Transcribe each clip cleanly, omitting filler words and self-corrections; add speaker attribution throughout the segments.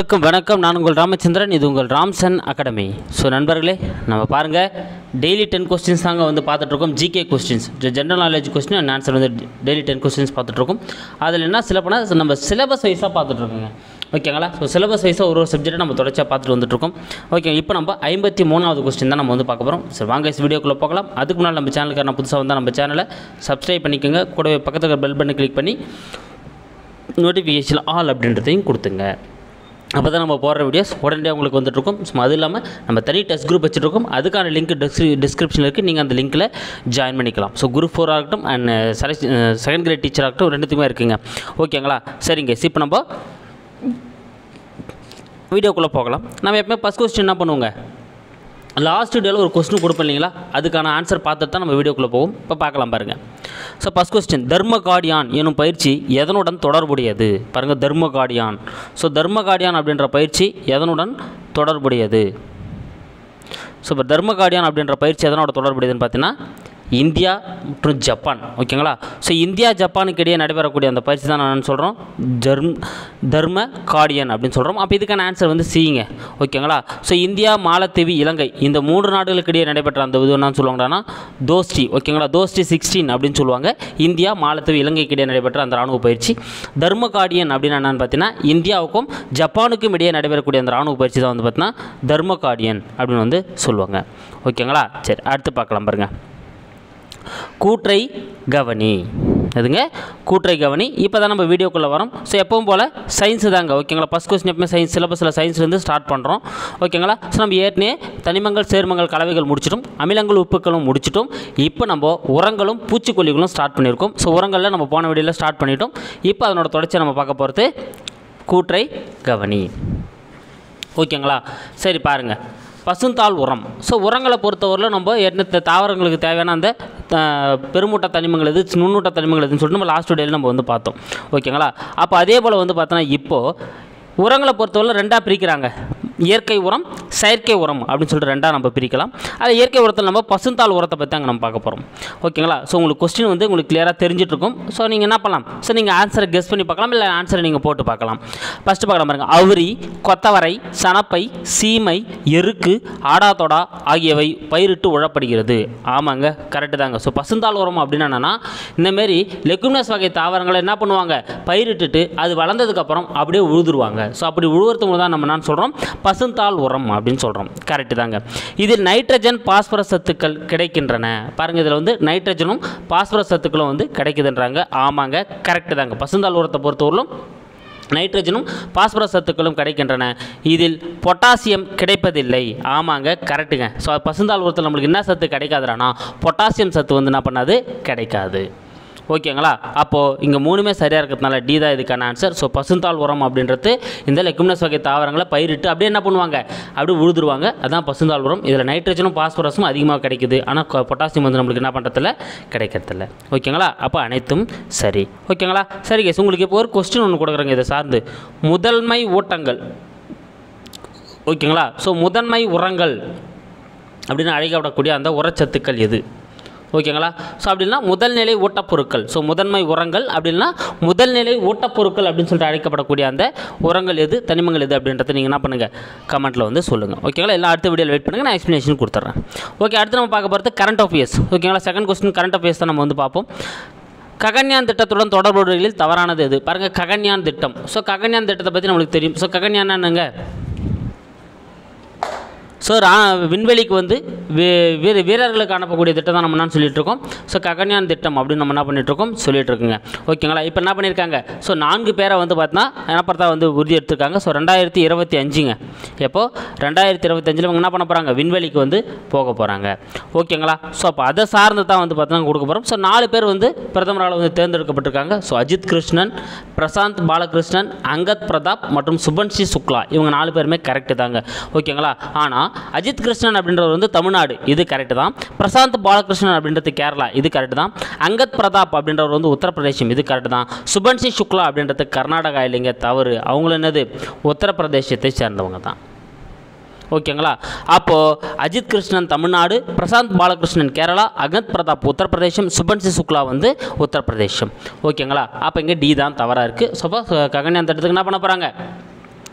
Speaker 1: அனைவருக்கும் வணக்கம். நான் உங்கள் ராமச்சந்திரன். இது உங்கள் ராம்சன் அகாடமி. ஸோ நண்பர்களே, நம்ம பாருங்கள், டெய்லி 10 கொஸ்டின்ஸ் தாங்க வந்து பார்த்துட்ருக்கோம். GK questions, general knowledge question and answer வந்து டெய்லி 10 கொஸ்டின்ஸ் பார்த்துட்ருக்கோம். அதில் என்ன சிலப்பனா நம்ம சிலபஸ் வைஸாக பார்த்துட்ருக்கோங்க. ஓகேங்களா? ஸோ சிலபஸ் வைஸாக ஒரு சப்ஜெக்ட்டை நம்ம தொடர்ச்சியாக பார்த்துட்டு வந்துட்டுருக்கோம். ஓகே, இப்போ நம்ம 53வது கொஸ்டின் தான் நம்ம வந்து பார்க்க போகிறோம். சரி, வாங்க வீடியோக்குள்ளே போகலாம். அதுக்கு முன்னால் நம்ம சேனலுக்கு நான் புதுசாக வந்தால் நம்ம சேனலை சப்ஸ்கிரைப் பண்ணிக்கோங்க. கூடவே பக்கத்தில் பெல் பட்டனை கிளிக் பண்ணி நோட்டிஃபிகேஷன் ஆல் அப்படின்றதையும் கொடுத்துங்க. அப்போ தான் நம்ம போடுற வீடியோஸ் உடனே உங்களுக்கு வந்துட்டுருக்கும். ஸோ அது இல்லாமல் நம்ம தனி டெஸ்ட் குரூப் வச்சுருக்கோம். அதுக்கான லிங்க் டிஸ்கிரிப்ஷனில் இருக்குது. நீங்கள் அந்த லிங்க்கில் ஜாயின் பண்ணிக்கலாம். ஸோ குரூப் 4 ஆகட்டும் அண்ட் செகண்ட் கிரேட் டீச்சர் ஆகட்டும், ரெண்டுத்துக்குமே இருக்குங்க. ஓகேங்களா? சரிங்க, இப்போ நம்ம வீடியோக்குள்ளே போகலாம். நம்ம எப்பவுமே ஃபஸ்ட் கொஸ்டின் என்ன பண்ணுவோங்க, லாஸ்ட் வீடியோவில் ஒரு கொஸ்டின் கொடுப்போம் இல்லைங்களா, அதுக்கான ஆன்சர் பார்த்துட்டு தான் நம்ம வீடியோக்குள்ளே போவோம். இப்போ பார்க்கலாம் பாருங்கள். ஸோ ஃபஸ்ட் கொஸ்டின், தர்மகாடியான் எனும் பயிற்சி எதனுடன் தொடர்புடையது? பாருங்கள், தர்மகாடியான். ஸோ தர்மகாடியான் அப்படின்ற பயிற்சி எதனுடன் தொடர்புடையது? ஸோ இப்போ தர்மகாடியான் அப்படின்ற பயிற்சி எதனோட தொடர்புடையதுன்னு பார்த்தீங்கன்னா இந்தியா மற்றும் ஜப்பான். ஓகேங்களா? ஸோ இந்தியா ஜப்பானுக்கு இடையே நடைபெறக்கூடிய அந்த பயிற்சி தான் நான் சொல்கிறோம் தர்ம காடியன் அப்படின்னு சொல்கிறோம். அப்போ இதுக்கான ஆன்சர் வந்து சிங்க. ஓகேங்களா? ஸோ இந்தியா, மாலத்தீவு, இலங்கை இந்த 3 நாடுகளுக்கு இடையே நடைபெற்ற அந்த இது என்னன்னு சொல்லுவாங்கன்னா தோஸ்டி. ஓகேங்களா? தோஸ்டி 16 அப்படின்னு சொல்லுவாங்க. இந்தியா, மாலத்தீவு, இலங்கைக்கு இடையே நடைபெற்ற அந்த ராணுவ பயிற்சி. தர்ம காடியன் அப்படின்னு என்னென்னு பார்த்தீங்கன்னா இந்தியாவுக்கும் ஜப்பானுக்கும் இடையே நடைபெறக்கூடிய அந்த ராணுவ பயிற்சி தான் வந்து பார்த்தீங்கன்னா தர்ம காடியன் அப்படின்னு வந்து சொல்லுவாங்க. ஓகேங்களா? சரி, அடுத்து பார்க்கலாம் பாருங்கள். கூற்றை கவனி. எதுங்க? கூற்றை கவனி. இப்போ தான் நம்ம வீடியோக்குள்ளே வரோம். ஸோ எப்பவும் போல் சயின்ஸு தாங்க. ஓகேங்களா? ஃபஸ்ட் கொஸ்டின் எப்பவுமே சயின்ஸ் சிலபஸில் சயின்ஸ்லேருந்து ஸ்டார்ட் பண்ணுறோம். ஓகேங்களா? ஸோ நம்ம ஏற்கனவே தனிமங்கள், சேர்மங்கள், கலவைகள் முடிச்சிட்டோம். அமிலங்கள், உப்புக்களும் முடிச்சிட்டோம். இப்போ நம்ம உரங்களும் பூச்சிக்கொல்லிகளும் ஸ்டார்ட் பண்ணியிருக்கோம். ஸோ உரங்களில் நம்ம போன வீடியோவில் ஸ்டார்ட் பண்ணிட்டோம். இப்போ அதனோட தொடர்ச்சியை நம்ம பார்க்க போகிறது கூற்றை கவனி. ஓகேங்களா? சரி, பாருங்கள். பசுந்தாள் உரம். ஸோ உரங்களை பொறுத்தவரையில் நம்ம என்ன தாவரங்களுக்கு தேவையான அந்த பெருமூட்ட தனிமங்கள் எது, நுண்ணூட்ட தனிமங்கள் எதுன்னு சொல்லிட்டு நம்ம லாஸ்ட் வீடியோவில் நம்ம வந்து பார்த்தோம். ஓகேங்களா? அப்போ அதே போல் வந்து பார்த்தோன்னா இப்போது உரங்களை பொறுத்தவரை 2ஆக பிரிக்கிறாங்க. இயற்கை உரம், செயற்கை உரம் அப்படின்னு சொல்லிட்டு 2ஆக நம்ம பிரிக்கலாம். அது இயற்கை உரத்தில் நம்ம பசுந்தாள் உரத்தை பற்றி அங்கே நம்ம பார்க்க போகிறோம். ஓகேங்களா? ஸோ உங்களுக்கு கொஸ்டின் வந்து உங்களுக்கு கிளியராக தெரிஞ்சிட்ருக்கும். ஸோ நீங்கள் என்ன பண்ணலாம், ஸோ நீங்கள் ஆன்சரை கெஸ் பண்ணி பார்க்கலாம், இல்லை ஆன்சரை நீங்கள் போட்டு பார்க்கலாம். ஃபஸ்ட்டு பார்க்கலாம் பாருங்கள். அவுரி, கொத்தவரை, சணப்பை, சீமை, எருக்கு, ஆடாத்தொடா ஆகியவை பயிரிட்டு உழப்படுகிறது. ஆமாங்க, கரெக்டு தாங்க. ஸோ பசுந்தாள் உரம் அப்படின்னா என்னென்னா இந்தமாரி லெகுமினஸ் வகை தாவரங்களை என்ன பண்ணுவாங்க, பயிரிட்டுட்டு அது வளர்ந்ததுக்கப்புறம் அப்படியே உழுதுருவாங்க. ஸோ அப்படி உழுவுறதுக்கு தான் நம்ம என்ன சொல்கிறோம், பசுந்தாள் உரம் அப்படின்னு சொல்கிறோம். கரெக்டு தாங்க. இதில் நைட்ரஜன், பாஸ்பரஸ் சத்துக்கள் கிடைக்கின்றன. பாருங்கள், இதில் வந்து நைட்ரஜனும் பாஸ்பரஸ் சத்துக்களும் வந்து கிடைக்குதுன்றாங்க. ஆமாங்க, கரெக்டு தாங்க. பசுந்தாள் உரத்தை பொறுத்தவரையிலும் நைட்ரஜனும் பாஸ்பரஸ் சத்துக்களும் கிடைக்கின்றன. இதில் பொட்டாசியம் கிடைப்பதில்லை. ஆமாங்க, கரெக்டுங்க. ஸோ பசுந்தாள் உரத்தில் நம்மளுக்கு என்ன சத்து கிடைக்காதுனா பொட்டாசியம் சத்து வந்து என்ன பண்ணாது, கிடைக்காது. ஓகேங்களா? அப்போது இங்கே 3மே சரியாக இருக்கிறதுனால டி தான் இதுக்கான ஆன்சர். ஸோ பசுந்தாள் உரம் அப்படின்றது இந்த லெகுமினஸ் வகை தாவரங்களை பயிரிட்டு அப்படியே என்ன பண்ணுவாங்க, அப்படியே உழுதுருவாங்க. அதுதான் பசுந்தாள் உரம். இதில் நைட்ரஜனும் பாஸ்பரஸும் அதிகமாக கிடைக்குது. ஆனால் பொட்டாசியம் வந்து நம்மளுக்கு என்ன பண்ணுறதில்ல, கிடைக்கிறதில்ல. ஓகேங்களா? அப்போ அனைத்தும் சரி. ஓகேங்களா? சரி கேஸ், உங்களுக்கு இப்போ ஒரு கொஸ்டின் ஒன்று கொடுக்குறேங்க இதை சார்ந்து. முதன்மை ஊட்டங்கள். ஓகேங்களா? ஸோ முதன்மை உரங்கள் அப்படின்னு அழைக்கப்படக்கூடிய அந்த உரச்சத்துக்கள் எது? ஓகேங்களா? ஸோ அப்படின்னா முதல்நிலை ஊட்டப்பொருட்கள். ஸோ முதன்மை உரங்கள் அப்படின்னா முதல்நிலை ஊட்டப்பொருட்கள் அப்படின்னு சொல்லிட்டு அழைக்கப்படக்கூடிய அந்த உரங்கள் எது, தனிமங்கள் எது அப்படின்றத நீங்கள் என்ன பண்ணுங்கள், கமெண்ட்டில் வந்து சொல்லுங்கள். ஓகேங்களா? எல்லாம் அடுத்த வீடியோவில் வெயிட் பண்ணுங்கள், நான் எக்ஸ்ப்ளனேஷன் கொடுத்துட்றேன். ஓகே, அடுத்து நம்ம பார்க்க போகிறது கரண்ட் அஃபேர்ஸ். ஓகேங்களா? செகண்ட் கொஸ்டின் கரண்ட் அஃபேர்ஸ் தான் நம்ம வந்து பார்ப்போம். ககன்யான் திட்டத்துடன் தொடர்புகளில் தவறானது எது? பாருங்கள், ககன்யான் திட்டம். ஸோ ககன்யான் திட்டத்தை பற்றி நம்மளுக்கு தெரியும். ஸோ ககன்யான் என்னங்க, ஸோ விண்வெளிக்கு வந்து வீரர்களுக்கு அனுப்பக்கூடிய திட்டம் தான் நம்ம என்ன சொல்லிட்டு இருக்கோம். ஸோ ககன்யான் திட்டம் அப்படின்னு நம்ம என்ன பண்ணிகிட்ருக்கோம், சொல்லிட்டு இருக்குங்க. ஓகேங்களா? இப்போ என்ன பண்ணியிருக்காங்க, ஸோ 4 பேரை வந்து பார்த்தீங்கன்னா என்ன பார்த்தா வந்து உறுதி எடுத்திருக்காங்க. ஸோ 2025ங்க. எப்போது 2025 இவங்க என்ன பண்ண போகிறாங்க, விண்வெளிக்கு வந்து போக போகிறாங்க. ஓகேங்களா? ஸோ அப்போ அதை சார்ந்து தான் வந்து பார்த்தீங்கன்னா கொடுக்க போகிறோம். ஸோ 4 பேர் வந்து பிரதமரால் வந்து தேர்ந்தெடுக்கப்பட்டிருக்காங்க. ஸோ அஜித் கிருஷ்ணன், பிரசாந்த் பாலகிருஷ்ணன், அங்கத் பிரதாப் மற்றும் சுபன்ஷி சுக்லா, இவங்க 4 பேருமே கரெக்டு தாங்க. ஓகேங்களா? ஆனால் அஜித் கிருஷ்ணன் அப்படின்றவர் வந்து தமிழ்நாடு, இது கரெக்டு தான். பிரசாந்த் பாலகிருஷ்ணன் அப்படின்றது கேரளா, இது கரெக்டு தான். அங்கத் பிரதாப் அப்படின்றவர் வந்து உத்தரப்பிரதேசம், இது கரெக்டு தான். சுபன்ஷி சுக்லா அப்படின்றது கர்நாடகா, இல்லைங்க, தவறு. அவங்களும் என்னது, உத்தரப்பிரதேசத்தை சேர்ந்தவங்க தான். ஓகேங்களா? அப்போது அஜித் கிருஷ்ணன் தமிழ்நாடு, பிரசாந்த் பாலகிருஷ்ணன் கேரளா, அங்கத் பிரதாப் உத்தரப்பிரதேசம், சுபன்ஷி சுக்லா வந்து உத்தரப்பிரதேசம். ஓகேங்களா? அப்போ இங்கே டி தான் தவறாக இருக்குது. ஸோ ககன்யான் திட்டத்துக்கு என்ன பண்ண போகிறாங்க,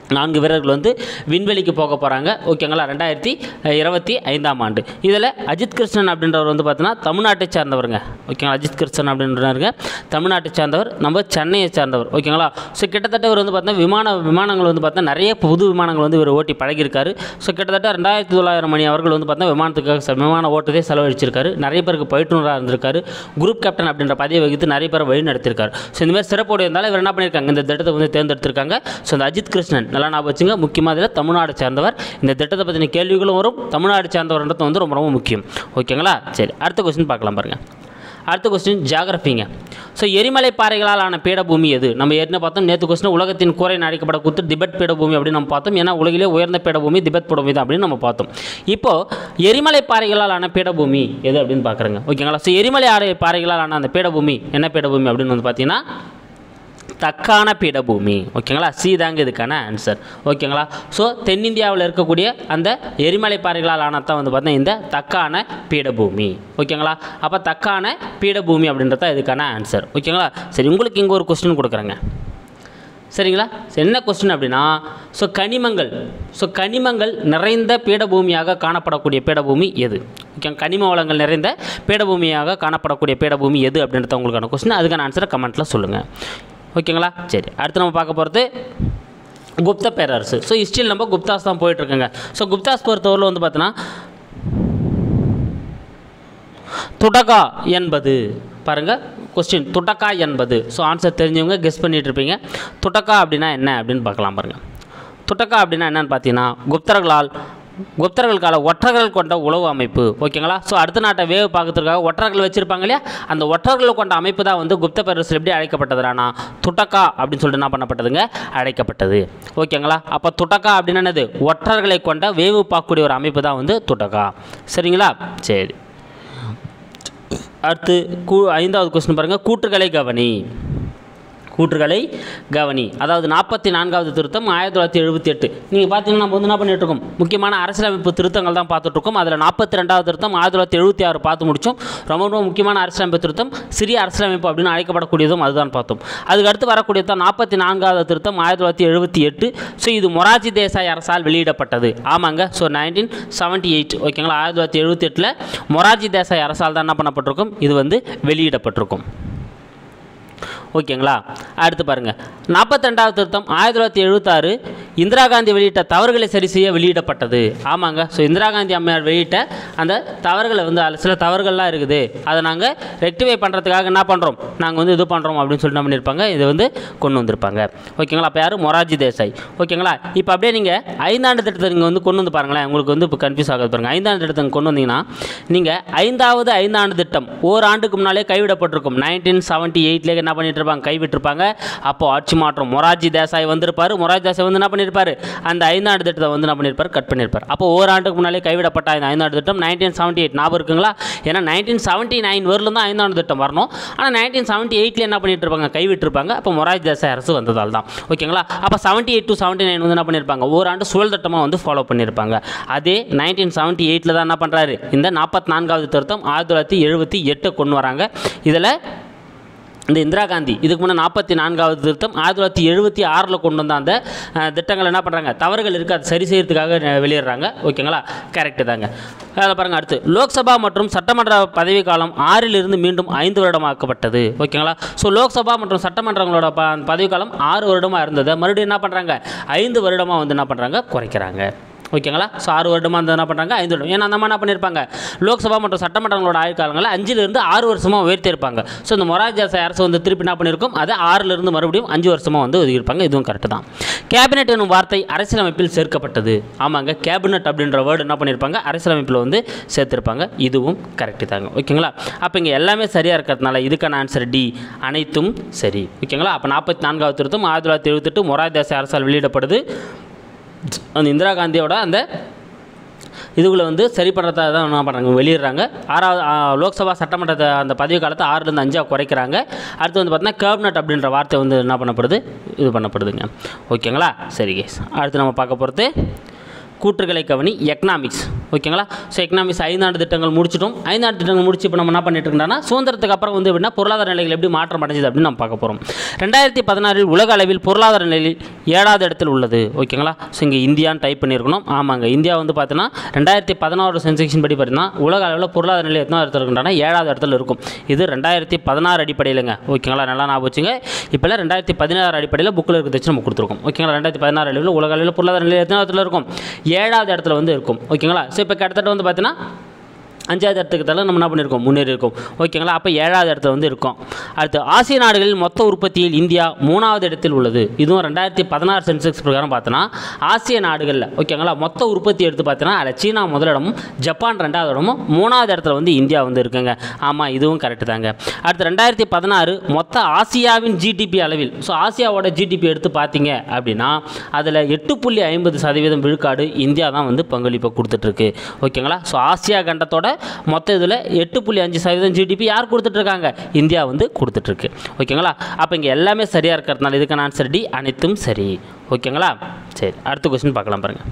Speaker 1: 4 வீரர்கள் வந்து விண்வெளிக்கு போக போகிறாங்க. ஓகேங்களா, 2025ஆம் ஆண்டு. இதில் அஜித் கிருஷ்ணன் அப்படின்றவர் வந்து பார்த்தீங்கன்னா தமிழ்நாட்டை சார்ந்தவருங்க. ஓகேங்களா, அஜித் கிருஷ்ணன் அப்படின்றவருங்க தமிழ்நாட்டை சார்ந்தவர், நம்ம சென்னையை சார்ந்தவர். ஓகேங்களா, ஸோ கிட்டத்தட்ட இவர் வந்து பார்த்தீங்கன்னா விமானங்கள் வந்து பார்த்தீங்கன்னா நிறைய புது விமானங்கள் வந்து இவர் ஓட்டி பழகியிருக்காரு. ஸோ கிட்டத்தட்ட 2900 மணி அவர்கள் வந்து பார்த்தீங்கன்னா விமான ஓட்டத்தை செலவழிச்சிருக்காரு. நிறைய பேருக்கு பயிற்றுனராக இருந்திருக்காரு. குரூப் கேப்டன் அப்படின்ற பதவியை வகித்து நிறைய பேரை வழி நடத்திருக்காரு. ஸோ இந்தமாதிரி சிறப்போடு இருந்தாலும் இவர் என்ன பண்ணியிருக்காங்க, இந்த திட்டத்தை வந்து தேர்ந்தெடுத்திருக்காங்க. ஸோ இந்த அஜித் கிருஷ்ணன் நல்லா ஞாபகம் வச்சுங்க, முக்கியமாக இதில் தமிழ்நாடு சேர்ந்தவர். இந்த திட்டத்தை பற்றின கேள்விகளும் வரும். தமிழ்நாடு சேர்ந்தவர்ன்றது வந்து ரொம்ப ரொம்ப முக்கியம். ஓகேங்களா, சரி அடுத்த கொஸ்டின் பார்க்கலாம் பாருங்கள். அடுத்த கொஸ்டின் ஜியாகிரபிங்க. ஸோ எரிமலை பாறைகளால் ஆன பீடபூமி எது? நம்ம ஏற்கனவே பார்த்தோம். நேற்று கொஸ்டின் உலகத்தின் கூரை அழைக்கப்பட கூத்து திபெத் பீடபூமி அப்படின்னு நம்ம பார்த்தோம். ஏன்னா உலகிலே உயர்ந்த பீடபூமி திபெத் பீடபூமி தான் அப்படின்னு நம்ம பார்த்தோம். இப்போது எரிமலை பாறைகளால் ஆன பீடபூமி எது அப்படின்னு பார்க்குறேங்க. ஓகேங்களா, ஸோ எரிமலை பாறைகளால் ஆன அந்த பீடபூமி என்ன பீடபூமி அப்படின்னு வந்து பார்த்தீங்கன்னா தக்கான பீடபூமி. ஓகேங்களா, சி தாங்க இதுக்கான ஆன்சர். ஓகேங்களா, ஸோ தென்னிந்தியாவில் இருக்கக்கூடிய அந்த எரிமலை பாறைகளால் ஆனதான் வந்து பார்த்தீங்கன்னா இந்த தக்கான பீடபூமி. ஓகேங்களா, அப்போ தக்கான பீடபூமி அப்படின்றத இதுக்கான ஆன்சர். ஓகேங்களா, சரி உங்களுக்கு இங்கே ஒரு கொஸ்டின் கொடுக்குறேங்க. சரிங்களா, என்ன கொஸ்டின் அப்படின்னா கனிமங்கள் நிறைந்த பீடபூமியாக காணப்படக்கூடிய பீடபூமி எது? ஓகே, கனிம வளங்கள் நிறைந்த பீடபூமியாக காணப்படக்கூடிய பீடபூமி எது அப்படின்றத உங்களுக்கான கொஸ்டின். அதுக்கான ஆன்சரை கமெண்ட்டில் சொல்லுங்கள். ஓகேங்களா, சரி அடுத்து நம்ம பார்க்க போகிறது குப்த பேரரசு. ஸோ ஹிஸ்ட்ரியில் நம்ம குப்தாஸ் தான் போயிட்டுருக்கோங்க. ஸோ குப்தாஸ் பொறுத்தவரையில் வந்து பார்த்தீங்கன்னா துடகா என்பது பாருங்கள் கொஸ்டின் துடக்கா என்பது. ஸோ ஆன்சர் தெரிஞ்சவங்க கெஸ் பண்ணிகிட்டு இருப்பீங்க. துடக்கா அப்படின்னா என்ன அப்படின்னு பார்க்கலாம் பாருங்கள். துடக்கா அப்படின்னா என்னென்னு பார்த்தீங்கன்னா குப்தர்கள் கால ஒற்றர்கள் கொண்ட உளவு அமைப்பு. ஓகேங்களா, ஸோ அடுத்த நாட்டை வேவு பார்க்கறதுக்காக ஒற்றர்கள் வச்சுருப்பாங்க இல்லையா, அந்த ஒற்றர்கள் கொண்ட அமைப்பு தான் வந்து குப்த பேரரசு எப்படி அழைக்கப்பட்டதுனா துடக்கா அப்படின்னு சொல்லிட்டு என்ன பண்ணப்பட்டதுங்க, அழைக்கப்பட்டது. ஓகேங்களா, அப்போ துடக்கா அப்படின்னா என்னது, ஒற்றர்களை கொண்ட வேவு பார்க்கக்கூடிய ஒரு அமைப்பு தான் வந்து துடக்கா. சரிங்களா, சரி அடுத்து 5வது கொஸ்டின் பாருங்கள். கூற்றுகளை கவனி. அதாவது 44வது திருத்தம் 1978. நீங்கள் பார்த்தீங்கன்னா நம்ம வந்து என்ன பண்ணிட்டுருக்கோம், முக்கியமான அரசியலமைப்பு திருத்தங்கள் தான் பார்த்துட்ருக்கோம். அதில் 42வது திருத்தம் 1976 பார்த்து முடித்தோம். ரொம்ப ரொம்ப முக்கியமான அரசியலமைப்பு திருத்தம், சிறிய அரசியலமைப்பு அப்படின்னு அழைக்கப்படக்கூடியதும் அதுதான் பார்த்தோம். அதுக்கு அடுத்து வரக்கூடியது தான் 44வது திருத்தம் 1978. ஸோ இது மொரார்ஜி தேசாய் அரசால் வெளியிடப்பட்டது. ஆமாங்க, ஸோ 1978. ஓகேங்களா, 1978 மொரார்ஜி தேசாய் அரசால் தான் என்ன பண்ணப்பட்டிருக்கும், இது வந்து வெளியிடப்பட்டிருக்கும். ஓகேங்களா, அடுத்து பாருங்கள் 42வது திருத்தம் 1976 இந்திரா காந்தி வெளியிட்ட தவறுகளை சரி செய்ய வெளியிடப்பட்டது. ஆமாங்க, ஸோ இந்திரா காந்தி அம்மையார் வெளியிட்ட அந்த தவறுகளை வந்து சில தவறுகள்லாம் இருக்குது, அதை நாங்கள் ரெக்டிஃபை பண்ணுறதுக்காக என்ன பண்ணுறோம், நாங்கள் வந்து இது பண்ணுறோம் அப்படின்னு சொல்லிட்டு என்ன பண்ணியிருப்பாங்க, இதை வந்து கொண்டு வந்திருப்பாங்க. ஓகேங்களா, அப்போ யார், மொரார்ஜி தேசாய். ஓகேங்களா, இப்போ அப்படியே நீங்கள் 5ஆண்டு திட்டத்தை நீங்கள் வந்து கொண்டு வந்து பாருங்களேன், உங்களுக்கு வந்து இப்போ கன்ஃபியூஸ் ஆகுது பாருங்கள். 5ஆண்டு திட்டத்தை கொண்டு வந்தீங்கன்னா நீங்கள் 5வது 5ஆண்டு திட்டம் ஓராண்டுக்கு முன்னாலே கைவிடப்பட்டிருக்கும். 1978 என்ன பண்ணிட்டு கைவிட்டிருப்பாங்க. அப்போ ஆட்சி மாற்றம் மொரார்ஜி தேசாய் வந்திருப்பார். மொரார்ஜி தேசாய் வந்து என்ன பண்ணியிருப்பார், அந்த 5ஆண்டு திட்டத்தை வந்து என்ன பண்ணியிருப்பார், கட் பண்ணியிருப்பார். அப்போ ஓராண்டுக்கு முன்னாலே கைவிடப்பட்ட இந்த 5ஆண்டு திட்டம் 1978 ஞாபகம் இருக்குங்களா? ஏன்னா 1979 வரலும் தான் 5ஆண்டு திட்டம் வரணும். ஆனால் 1978 என்ன பண்ணிட்டு இருப்பாங்க, கைவிட்டிருப்பாங்க. அப்போ மொரார்ஜி தேசாய் அரசு வந்ததால் தான். ஓகேங்களா, அப்போ 78 to 79 வந்து என்ன பண்ணியிருப்பாங்க, ஓராண்டு சுழல் திட்டமாக வந்து ஃபாலோ பண்ணியிருப்பாங்க. அதே 1978 தான் என்ன பண்ணுறாரு, இந்த 44வது திருத்தம் 1978 கொண்டு வராங்க. இதில் இந்த இந்திரா காந்தி இதுக்கு முன்னே 44வது திருத்தம் 1976 கொண்டு வந்த அந்த திட்டங்கள் என்ன பண்ணுறாங்க, தவறுகள் இருக்குது, அதை சரி செய்யறதுக்காக வெளியிடுறாங்க. ஓகேங்களா, கரெக்டு தாங்க. அதில் பாருங்கள், அடுத்து லோக்சபா மற்றும் சட்டமன்ற பதவிக்காலம் 6 மீண்டும் 5 வருடமாக்கப்பட்டது. ஓகேங்களா, ஸோ லோக்சபா மற்றும் சட்டமன்றங்களோட பதவிக்காலம் 6 வருடமாக இருந்தது, மறுபடியும் என்ன பண்ணுறாங்க, 5 வருடமாக வந்து என்ன பண்ணுறாங்க, குறைக்கிறாங்க. ஓகேங்களா, ஸோ 6 வருடமாக வந்து என்ன பண்ணுறாங்க, 5 வருடம். ஏன்னா அந்த மாதிரி என்ன பண்ணியிருப்பாங்க, லோக்சபா மற்றும் சட்டமன்றங்களோட ஆயுட்காலங்களில் 5 6 வருஷமாக உயர்த்தியிருப்பாங்க. ஸோ இந்த மொரார்ஜி தேசாய் அரசு வந்து திருப்பி என்ன பண்ணியிருக்கும், அதை 6 மறுபடியும் 5 வருஷமாக வந்து ஒதுக்கியிருப்பாங்க. இதுவும் கரெக்டு தான். கேபினெட் என்னும் வார்த்தை அரசியலமைப்பில் சேர்க்கப்பட்டது. ஆமாங்க, கேபினெட் அப்படின்ற வேர்டு என்ன பண்ணியிருப்பாங்க, அரசியலமைப்பில் வந்து சேர்த்திருப்பாங்க. இதுவும் கரெக்டு தாங்க. ஓகேங்களா, அப்போ இங்கே எல்லாமே சரியாக இருக்கிறதுனால இதுக்கான ஆன்சர் டி, அனைத்தும் சரி. ஓகேங்களா, அப்போ 44வது திருத்தம் 1978 மொரார்ஜி தேசாய் அரசால் வெளியிடப்படுது. அந்த இந்திரா காந்தியோட அந்த இதுகளை வந்து சரி பண்ணுறதா தான் என்ன பண்ணுறாங்க, வெளியிடுறாங்க. 6வது லோக்சபா சட்டமன்றத்தை அந்த பதவி காலத்தை 6 5 குறைக்கிறாங்க. அடுத்து வந்து பார்த்தீங்கன்னா கேபினட் அப்படின்ற வார்த்தை வந்து என்ன பண்ணப்படுது, இது பண்ணப்படுதுங்க. ஓகேங்களா, சரி கேஸ். அடுத்து நம்ம பார்க்க போகிறது கூற்றுகளை கவனி, எக்கனாமிக்ஸ். ஓகேங்களா. ஸோ எக்கனாமிக்ஸ் 5 ஆண்டு திட்டங்கள் முடிச்சிட்டோம். 5 ஆண்டு திட்டங்கள் முடிச்சு இப்போ நம்ம என்ன பண்ணிட்டு இருக்கோம்னா சுதந்திரத்துக்கு அப்புறம் வந்து எப்படின்னா பொருளாதார நிலைகள் எப்படி மாற்றம் அடைஞ்சது அப்படின்னு நம்ம பார்க்க போகிறோம். 2016 உலக அளவில் பொருளாதார நிலையில் 7வது இடத்தில் உள்ளது. ஓகேங்களா. ஸோ இங்கே இந்தியான்னு டைப் பண்ணியிருக்கணும். ஆமாங்க, இந்தியா வந்து பார்த்தீங்கன்னா 2016 சென்செக்ஷன் படி பார்த்தீங்கன்னா உலக அளவில் பொருளாதார நிலை எத்தனை இடத்துல இருக்குன்னா 7வது இடத்துல இருக்கும். இது 2016 அடிப்படையிலங்க. ஓகேங்களா, நல்லா ஞாபகம் வச்சுங்க. இப்போல்லாம் 2016 அடிப்படையில் புக்கில் இருக்கிறது நம்ம கொடுத்துருக்கோம். ஓகேங்களா. 2016 அளவில் உலக அளவில் பொருளாதார நிலை எத்தனை இடத்துல இருக்கும்? 7வது இடத்துல வந்து இருக்கும். ஓகேங்களா. ஸோ இப்போ கிட்டத்தட்ட வந்து பார்த்தீங்கன்னா 5வது இடத்துக்கு தலை நம்ம என்ன பண்ணியிருக்கோம், முன்னேறி இருக்கோம். ஓகேங்களா. அப்போ 7வது இடத்துல வந்து இருக்கும். அடுத்து ஆசிய நாடுகளில் மொத்த உற்பத்தியில் இந்தியா 3வது இடத்தில் உள்ளது. இதுவும் 2016 சென்செக்ஸ் பிரகாரம் பார்த்தோன்னா ஆசிய நாடுகளில் ஓகேங்களா மொத்த உற்பத்தி எடுத்து பார்த்தோன்னா அதில் சீனா முதலிடமும் ஜப்பான் 2வது இடமும் 3வது இடத்துல வந்து இந்தியா வந்து இருக்குங்க. ஆமாம், இதுவும் கரெக்டு தாங்க. அடுத்து 2016 மொத்த ஆசியாவின் ஜிடிபி அளவில், ஸோ ஆசியாவோட ஜிடிபி எடுத்து பார்த்தீங்க அப்படின்னா அதில் 8.50% விழுக்காடு இந்தியா தான் வந்து பங்களிப்பை கொடுத்துட்ருக்கு. ஓகேங்களா. ஸோ ஆசியா கண்டத்தோட மொத்த இதில் 8.5% ஜிடிபி யார் கொடுத்துட்ருக்காங்க? இந்தியா வந்து கொடுத்துட்ருக்கு. ஓகேங்களா. அப்போ இங்கே எல்லாமே சரியாக இருக்கிறதுனால இதுக்கான ஆன்சர் டி, அனைத்தும் சரி. ஓகேங்களா. சரி, அடுத்த கொஸ்டின் பார்க்கலாம் பாருங்கள்.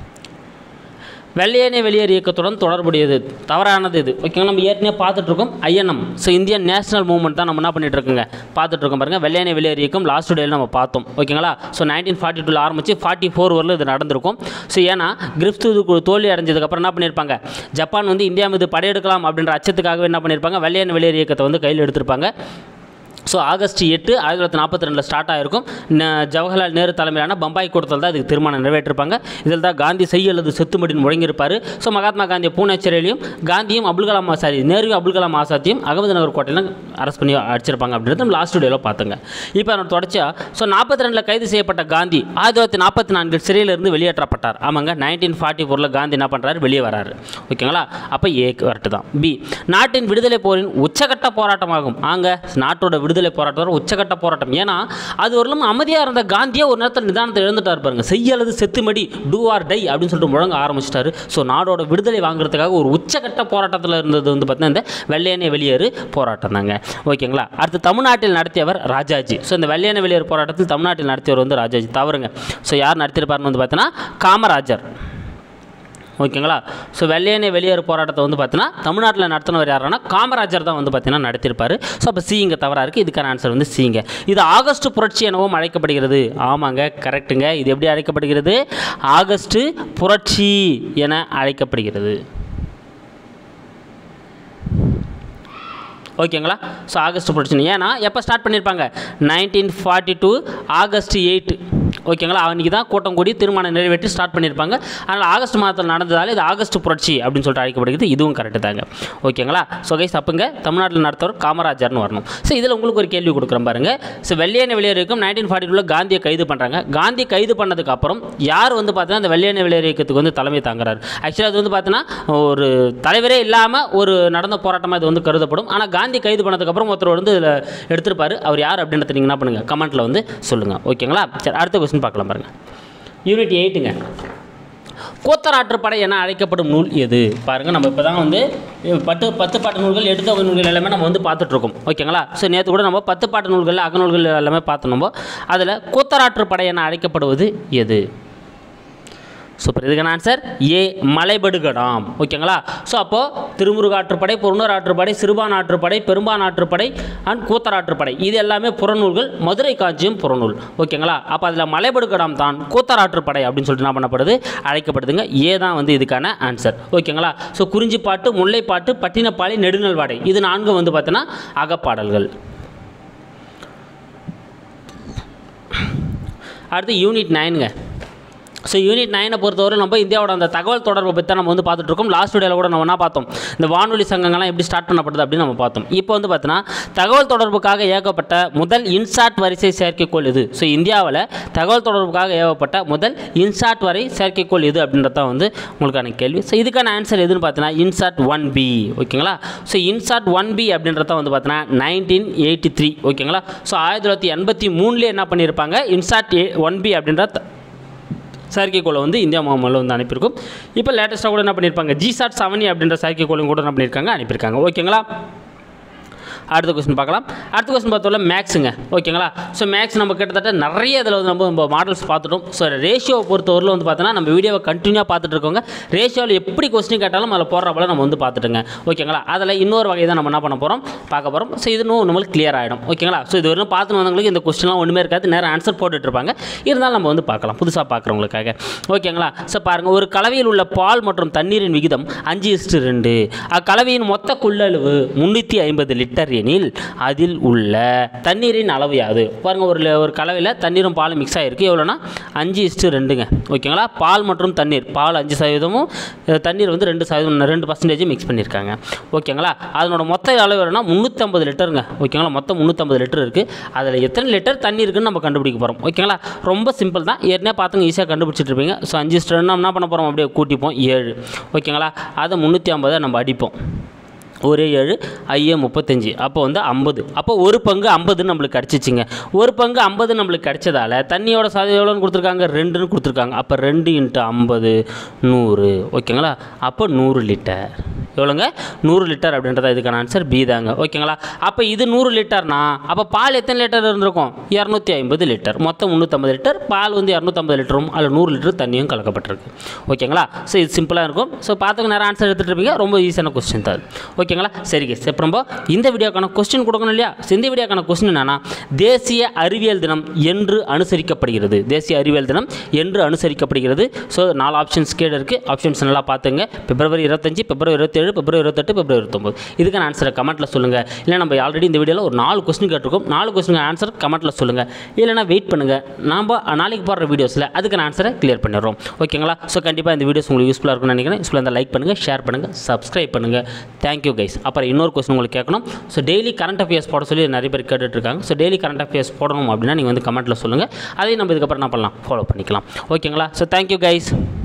Speaker 1: வெள்ளையனே வெளியேறு இயக்கத்துடன் தொடர்புடையது தவறானது இது. ஓகேங்களா. நம்ம ஏற்கனவே பார்த்துட்ருக்கோம் INM. So Indian national movement தான் நம்ம என்ன பண்ணிட்டு இருக்கோங்க, பார்த்துட்ருக்கோம் பாருங்கள். வெள்ளையனே வெளியேறு இயக்கம் லாஸ்ட் டேயில் நம்ம பார்த்தோம். ஓகேங்களா. ஸோ 1942 ஆரம்பித்து 44 வரலும் இது நடந்திருக்கும். ஸோ ஏன்னா கிரிப்ஸ் தோல்வி அடைஞ்சதுக்கப்புறம் என்ன பண்ணியிருப்பாங்க, ஜப்பான் வந்து இந்தியா மீது படையெடுக்கலாம் அப்படின்ற அச்சத்துக்காகவே என்ன பண்ணியிருப்பாங்க, வெள்ளையனே வெளியேறு இயக்கத்தை வந்து கையில் எடுத்திருப்பாங்க. ஸோ ஆகஸ்ட் 8 1942 ஸ்டார்ட் ஆகிருக்கும். ஜவஹர்லால் நேரு தலைமையிலான பம்பாய் கூட்டத்தில் தான் இதுக்கு தீர்மானம் நிறைவேற்றிருப்பாங்க. இதில் தான் காந்தி செய் அல்லது செத்துமடின்னு முழங்கியிருப்பார். ஸோ மகாத்மா காந்தியை பூனே சிறையிலையும் காந்தியும் நேருவும் அப்துல் கலாம் ஆசாத்தையும் அகமது நகர் கோட்டையிலும் அரெஸ்ட் பண்ணி அடிச்சிருப்பாங்க அப்படின்றது நம்ம லாஸ்ட் வீடியோவில் பார்த்துங்க. இப்போ அதோட தொடர்ச்சியாக ஸோ 42 கைது செய்யப்பட்ட காந்தி 1944 சிறையிலிருந்து வெளியேற்றப்பட்டார். ஆமாங்க, 1944 காந்தி என்ன பண்ணுறாரு, வெளியே வராரு. ஓகேங்களா. அப்போ ஏ கரெக்டு தான். பி, நாட்டின் விடுதலை போரின் உச்சகட்ட போராட்டமாகும். நாட்டோட விடுதலை போராட்டம் உச்சகட்ட போராட்டம். ஏன்னா அது வரலும் அமைதியாக இருந்த காந்தியே ஒரு நேரத்தில் நிதானத்தை எழுந்துட்டார் பாருங்க. செய்ய அல்லது செத்துமடி, டூ ஆர் டை அப்படின்னு சொல்லிட்டு முழங்க ஆரம்பிச்சிட்டாரு. ஸோ நாடோட விடுதலை வாங்குறதுக்காக ஒரு உச்சகட்ட போராட்டத்தில் இருந்தது வந்து பார்த்தீங்கன்னா இந்த வெள்ளையனே வெளியேறு போராட்டம் தாங்க. ஓகேங்களா. அடுத்து தமிழ்நாட்டில் நடத்தியவர் ராஜாஜி. ஸோ இந்த வெள்ளையனே வெளியேறு போராட்டத்தில் தமிழ்நாட்டில் நடத்தியவர் வந்து ராஜாஜி. தவறுங்க. ஸோ யார் நடத்தியிருப்பாருன்னு வந்து பார்த்தீங்கன்னா காமராஜர். ஓகேங்களா. ஸோ வெள்ளையனே வெளியேறு போராட்டத்தை வந்து பார்த்தீங்கன்னா தமிழ்நாட்டில் நடத்தினவர் யாருன்னா காமராஜர் தான் வந்து பார்த்தீங்கன்னா நடத்தியிருப்பார். ஸோ அப்போ சி இங்கே தவறாக இருக்குது. இதுக்கான ஆன்சர் வந்து சிங்க. இது ஆகஸ்ட் புரட்சி எனவும் அழைக்கப்படுகிறது. ஆமாங்க, கரெக்டுங்க. இது எப்படி அழைக்கப்படுகிறது? ஆகஸ்ட் புரட்சி என அழைக்கப்படுகிறது. ஓகேங்களா. ஸோ ஆகஸ்ட் புரட்சி ஏன்னா எப்போ ஸ்டார்ட் பண்ணியிருப்பாங்க, 1942 ஆகஸ்ட் 8. ஓகேங்களா. அன்றைக்கி தான் கூட்டம் கூடி தீர்மானம் நிறைவேற்றி ஸ்டார்ட் பண்ணியிருப்பாங்க. அதனால் ஆகஸ்ட் மாதத்தில் நடந்ததால் இது ஆகஸ்ட் புரட்சி அப்படின்னு சொல்லிட்டு அழைக்கப்படுகிறது. இதுவும் கரெக்டு தாங்க. ஓகேங்களா. ஸோ கைஸ் அப்போங்க தமிழ்நாட்டில் நடத்தவர் காமராஜர்னு வரணும். ஸோ இதில் உங்களுக்கு ஒரு கேள்வி கொடுக்குறேன் பாருங்கள். ஸோ வெள்ளையனே வெளியேறு இயக்கம் 1942 காந்தியை கைது பண்ணுறாங்க. காந்தி கைது பண்ணதுக்கப்புறம் யார் வந்து பார்த்தீங்கன்னா இந்த வெள்ளையனே வெளியேறு இயக்கத்துக்கு வந்து தலைமை தாங்குறாரு? ஆக்சுவலாக அது வந்து பார்த்தீங்கன்னா ஒரு தலைவரே இல்லாமல் ஒரு நடந்த போராட்டமாக இது வந்து கருதப்படும். ஆனால் காந்தி கைது பண்ணதுக்கப்புறம் ஒருத்தர் வந்து இதில் எடுத்திருப்பார். அவர் யார் அப்படின்றத நீங்கள் என்ன பண்ணுங்கள், கமெண்ட்டில் வந்து சொல்லுங்கள். ஓகேங்களா. சரி, அடுத்த கொஸ்டின் பார்க்கலாம் பாருங்கள். யூனிட் 8ங்க. கோத்தராற்றுப்படை என அழைக்கப்படும் நூல் எது? பாருங்கள், நம்ம இப்போ தான் வந்து 10 பாட்டு நூல்கள், எடுத்தொகை நூல்கள் எல்லாமே நம்ம வந்து பார்த்துட்ருக்கோம். ஓகேங்களா. ஸோ நேற்று கூட நம்ம 10 பாட்டு நூல்கள், அகநூல்கள் எல்லாமே பார்த்தோம். அதில் கோத்தராற்றுப்படை என அழைக்கப்படுவது எது? சூப்பர். இதுக்கான ஆன்சர் ஏ, மலைபடுகடாம். ஓகேங்களா. ஸோ அப்போது திருமுருகாற்றுப்படை, பொருணர் ஆற்றுப்படை, சிறுபான் ஆற்றுப்படை, பெரும்பான் ஆற்றுப்படை அண்ட் கூத்தராற்றுப்படை இது எல்லாமே புறநூல்கள். மதுரை காஞ்சியும் புறநூல். ஓகேங்களா. அப்போ அதில் மலைபடுகடாம் தான் கூத்தராற்றுப்படை அப்படின்னு சொல்லிட்டு என்ன பண்ணப்படுது, அழைக்கப்படுதுங்க. ஏ தான் வந்து இதுக்கான ஆன்சர். ஓகேங்களா. ஸோ குறிஞ்சிப்பாட்டு, முல்லைப்பாட்டு, பட்டினப்பாலை, நெடுநல்வாடை இது 4 வந்து பார்த்தீங்கன்னா அகப்பாடல்கள். அடுத்து யூனிட் 9ங்க. ஸோ யூனிட் 9 பொறுத்தவரை நம்ம இந்தியாவோட அந்த தகவல் தொடர்பை பற்றி நம்ம வந்து பார்த்துட்ருக்கோம். லாஸ்ட் வீடியோவில் கூட நம்ம என்ன பார்த்தோம், இந்த வானொலி சங்கங்கள்லாம் எப்படி ஸ்டார்ட் பண்ணப்படுது அப்படின்னு நம்ம பார்த்தோம். இப்போ வந்து பார்த்தீங்கன்னா தகவல் தொடர்புக்காக ஏகப்பட்ட முதல் இன்சாட் வரிசை செயற்கைக்கோள் இது. ஸோ இந்தியாவில் தகவல் தொடர்புக்காக ஏகப்பட்ட முதல் இன்சாட் வரை செயற்கைக்கோள் இது அப்படின்றத வந்து உங்களுக்கான கேள்வி. ஸோ இதுக்கான ஆன்சர் எதுன்னு பார்த்தீங்கன்னா இன்சாட் 1B. ஓகேங்களா. ஸோ இன்சாட் 1B அப்படின்றத வந்து பார்த்தீங்கன்னா 1983. ஓகேங்களா. ஸோ 1983 என்ன பண்ணியிருப்பாங்க, இன்சாட் 1B அப்படின்ற செயற்கைக்கோளை வந்து இந்தியா முகமதில் வந்து அனுப்பியிருக்கும். இப்போ லேட்டஸ்ட்டாக கூட என்ன பண்ணியிருப்பாங்க, ஜிசாட் 7 அப்படின்ற செயற்கைக்கோளையும் கூட என்ன பண்ணியிருக்காங்க, அனுப்பியிருக்காங்க. ஓகேங்களா. அடுத்த கொஸ்டின் பார்க்கலாம். அடுத்த கொஸ்டின் பார்த்தோம்ல மேக்ஸுங்க. ஓகேங்களா? ஸோ மேக்ஸ் நம்ம கிட்டத்தட்ட நிறைய இதில் வந்து நம்ம மாடல்ஸ் பார்த்துட்டோம். ஸோ ரேஷியோவை பொறுத்தவரையில் வந்து பார்த்தோன்னா நம்ம வீடியோவை கண்டினியூவாக பார்த்துட்டு இருக்கோங்க. ரேஷியோவில் எப்படி கொஸ்டின் கேட்டாலும் அதில் போடுற போல நம்ம வந்து பார்த்துட்டுங்க. ஓகேங்களா? அதில் இன்னொரு வகை தான் நம்ம என்ன பண்ண போகிறோம் பார்க்க போகிறோம். ஸோ இது இன்னும் நம்மளுக்கு கிளியர் ஆகிடும். ஓகேங்களா? ஸோ இது வரைக்கும் பார்த்துன்னு வந்தவங்களுக்கு இந்த கொஸ்டின்லாம் ஒன்றுமே இருக்காது, நேரம் ஆன்சர் போட்டுட்ருப்பாங்க. இருந்தாலும் நம்ம வந்து பார்க்கலாம் புதுசாக பார்க்குறவங்களுக்காக. ஓகேங்களா? ஸோ பாருங்கள், ஒரு கலவையில் உள்ள பால் மற்றும் தண்ணீரின் விகிதம் 5:2. அக்கலவையின் மொத்த கொள்ளளவு 350 லிட்டர் எனில் அதில் உள்ள தண்ணீரின் அளவு யாது? பாருங்கள், ஒரு கலவையில் தண்ணீரும் பாலும் மிக்ஸ் ஆகிருக்கு. எவ்வளோனா 5:2ங்க. ஓகேங்களா? பால் மற்றும் தண்ணீர், பால் 5%, தண்ணீர் வந்து 2% மிக்ஸ் பண்ணியிருக்காங்க. ஓகேங்களா? அதனோட மொத்த அளவு வேணும்னா 350 லிட்டருங்க. ஓகேங்களா? மொத்தம் 350 லிட்டர் இருக்குது. அதில் எத்தனை லிட்டர் தண்ணி இருக்குன்னு நம்ம கண்டுபிடிக்க போகிறோம். ஓகேங்களா? ரொம்ப சிம்பிள் தான், ஏற்கனவே பார்த்துங்க, ஈஸியாக கண்டுபிடிச்சிட்டு இருப்பீங்க. ஸோ 5:2 நம்ம என்ன பண்ண போகிறோம், அப்படியே கூட்டிப்போம் 7. ஓகேங்களா? அதை 350 நம்ம அடிப்போம். ஒரே 7 ஐயே 35, அப்போ வந்து 50. அப்போ ஒரு பங்கு 50 நம்மளுக்கு கிடச்சிச்சிங்க. ஒரு பங்கு 50 நம்மளுக்கு கிடைச்சதால தண்ணியோட சதவீதம் எவ்வளோன்னு கொடுத்துருக்காங்க, 2ன்னு கொடுத்துருக்காங்க. அப்போ 2 × 50 100. ஓகேங்களா? அப்போ 100 லிட்டர். எவ்வளோங்க? 100 லிட்டர் அப்படின்றத இதுக்கான ஆன்சர் பி தாங்க. ஓகேங்களா? அப்போ இது 100 லிட்டர்னா அப்போ பால் எத்தனை லிட்டர் இருந்திருக்கும்? 250 லிட்டர். மொத்தம் 350 லிட்டர். பால் வந்து 250 லிட்டரும் அதில் 100 லிட்டர் தண்ணியும் கலக்கப்பட்டிருக்கு. ஓகேங்களா? ஸோ இது சிம்பிளாக இருக்கும். ஸோ பார்த்துக்க நேரம் ஆன்சர் எடுத்துகிட்டு இருப்பீங்க. ரொம்ப ஈஸியான கொஸ்டின் தான். ஓகேங்களா? சரி கேஸ், இப்போ நம்ம இந்த வீடியோக்கான கொஸ்டின் கொடுக்கணும் இல்லையா? இந்த வீடியோக்கான கொஸ்டின் என்னன்னா, தேசிய அறிவியல் தினம் என்று அனுசரிக்கப்படுகிறது. தேசிய அறிவியல் தினம் என்று அனுசரிக்கப்படுகிறது. ஸோ 4 ஆப்ஷன்ஸ் கீழே இருக்குது. ஆப்ஷன்ஸ் நல்லா பார்த்துங்க. பிப்ரவரி 25, பிப்ரவரி 27, பிப்ரவரி 28, பிப்ரவரி 29. இதுக்கான ஆன்சரை கமெண்ட்டில் சொல்லுங்கள். இல்லை நம்ம ஆல்ரெடி இந்த வீடியோவில் ஒரு 4 கொஸ்டின் கேட்டிருக்கோம். 4 கொஸ்டின் ஆன்சர் கமெண்ட்டில் சொல்லுங்கள். இல்லைனா வெயிட் பண்ணுங்கள், நம்ம நாளைக்கு போடுற வீடியோஸில் அதுக்கான ஆன்சரை கிளியர் பண்ணிடுறோம். ஓகேங்களா? ஸோ கண்டிப்பாக இந்த வீடியோஸ் உங்களுக்கு யூஸ்ஃபுல்லாக இருக்கும்னு நினைக்கிறேன். யூஸ்ஃபுல்லாக இருந்தால் லைக் பண்ணுங்கள், ஷேர் பண்ணுங்கள், சப்ஸ்கிரைப் பண்ணுங்கள். Thank you guys. அப்புறம் இன்னொரு கொஸ்டின் உங்களுக்கு கேட்கணும். ஸோ டெய்லி கரண்ட் அஃபேர்ஸ் போட சொல்லி நிறைய பேர் கேட்டுட்ருக்காங்க. ஸோ டெய்லி கரண்ட் அஃபேர்ஸ் போடணும் அப்படின்னா நீங்கள் வந்து கமெண்ட்டில் சொல்லுங்கள். அதையும் நம்ம இதுக்கப்புறம் என்ன பண்ணலாம், ஃபாலோ பண்ணிக்கலாம். ஓகேங்களா? So thank you guys.